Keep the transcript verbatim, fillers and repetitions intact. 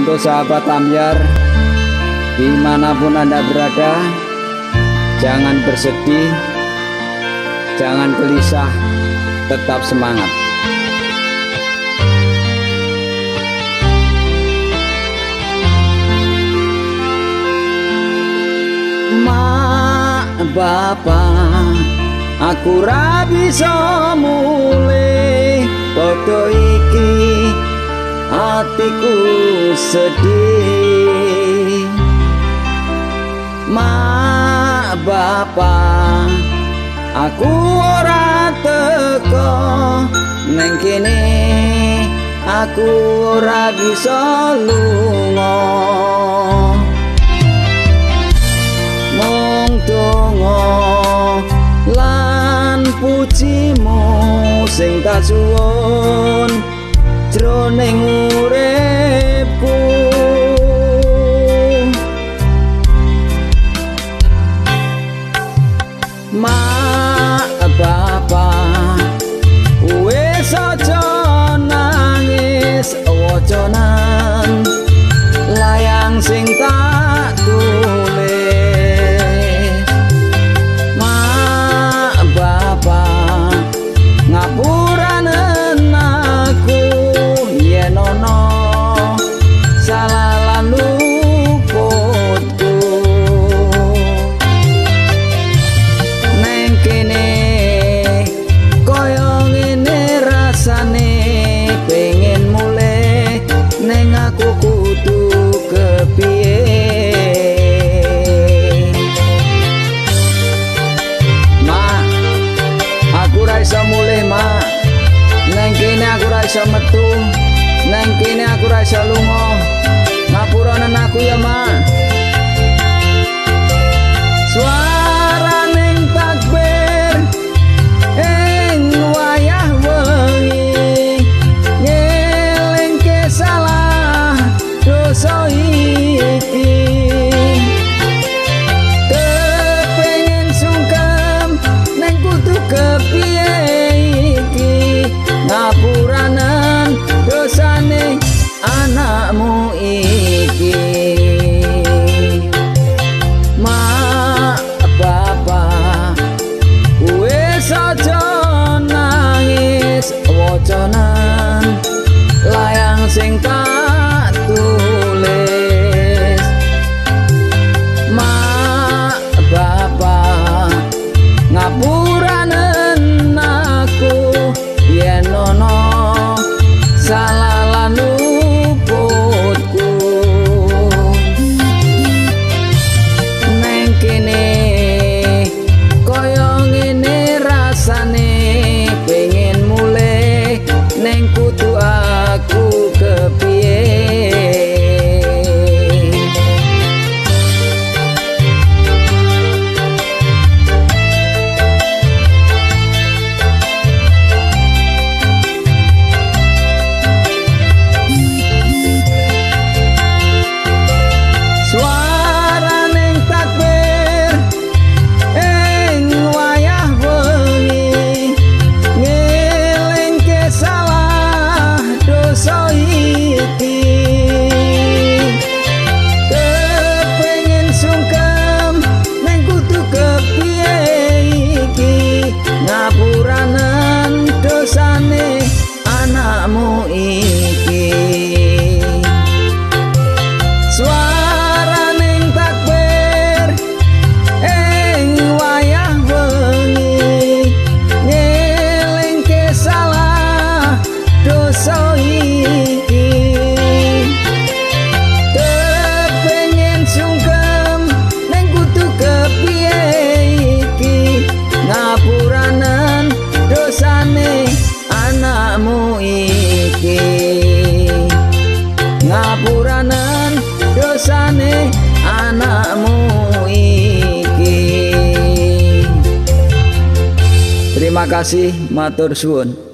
Untuk sahabat Ambyar, dimanapun Anda berada, jangan bersedih, jangan gelisah, tetap semangat. Mak bapak, aku ra bisa mulih padha iki, hatiku sedih. Mak bapak, aku ora teko neng kene, aku ora bisa lunga. Mung donga lan pujimu sing tak suwun jroning uripku. Mak bapak, wis aja nangis wacanan layang sing tak tulis. Mak bapak, ngapuranen aku yen ana salah lan luputku. Neng kene koyo ngene rasane, pengen mulih neng aku kudu kepiye. Mak, aku ra iso mulih mak, neng kene aku ra iso metu, neng kene aku ra iso lunga. Ngapuranen aku ya mak. Suara ning takbir ing wayah wengi, ngelingke salah dosa iki. Kepengin sungkem neng kudu kepiye iki, ngapuranen dosane anakmu iki. Mak bapak, wis aja nangis wacanan layang sing tak tulis. Mak bapak, ngapuranen aku yen ana salah lan luputku. Neng kene koyo ngene rasane, pengen mulih neng kudu aku kepiye. Suara ning takbir ing wayah wengi, ngelingke salah dosa iki. Kepengin sungkem neng kudu kepiye iki, ngapuranen dosane anakmu iki. Suara ning takbir ing wayah wengi, ngelingke salah dosa iki. Kepengin sungkem neng kudu kepiye iki, ngapuranen dosane anakmu iki. Ngapuranen dosane anakmu iki. Terima kasih, matur suwun.